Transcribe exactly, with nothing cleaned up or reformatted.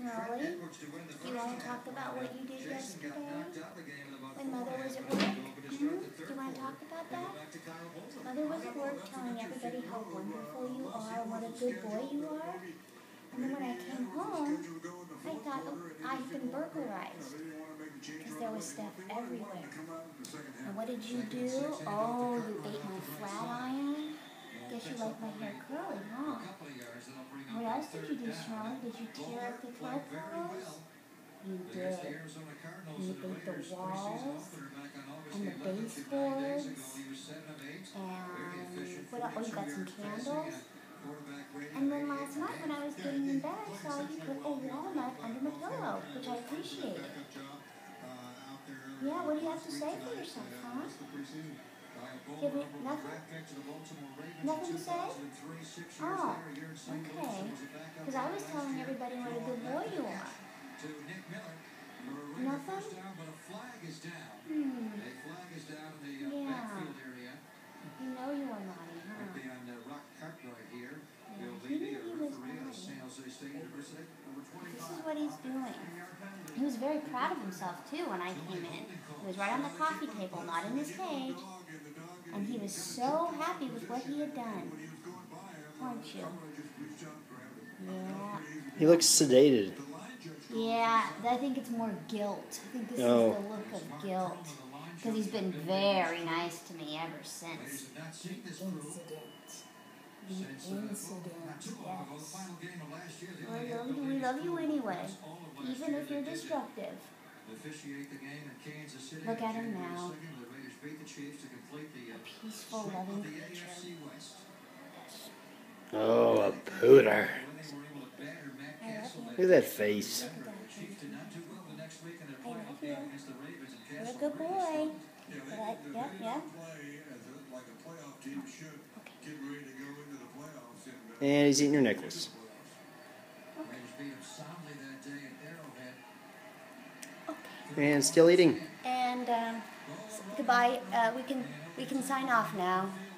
Snurly, you want to talk about what you did yesterday when Mother was at work? Hmm? Do you want to talk about that? Mother was at work telling everybody how wonderful you are and what a good boy you are. And then when I came home, I thought, oh, I've been burglarized because there was stuff everywhere. And what did you do? Oh, you ate my flat iron? Guess you like my hair curly, huh? What else did you do, Snurl? Did you tear up the throw pillows? You did. You ate the walls and the baseboards. And what else? Oh, you got some candles. And then last night when I was getting in bed, I saw you put a walnut under my pillow, which I appreciated. Yeah, what do you have to say for yourself, huh? Give me nothing? Nothing to say? Oh, okay. Because I was telling everybody what a good boy you are. Nothing? Hmm. Yeah. You know you are naughty, huh? Yeah, he knew he was naughty. This is what he's doing. He was very proud of himself, too, when I came in. He was right on the coffee table, not in his cage. And he was so happy with what he had done. Aren't you? Yeah. He looks sedated. Yeah, I think it's more guilt. I think this oh. is the look of guilt. Because he's been very nice to me ever since the incident. The incident, yes. I love you. We love you anyway, even if you're destructive. Look at him now. A peaceful, loving creature. Oh, a pooter. Look at that face. Look at that. I love you. You're a good boy. Right? Yeah, yeah. And he's eating your necklace. Okay. And still eating. And um, goodbye. Uh, we can we can sign off now.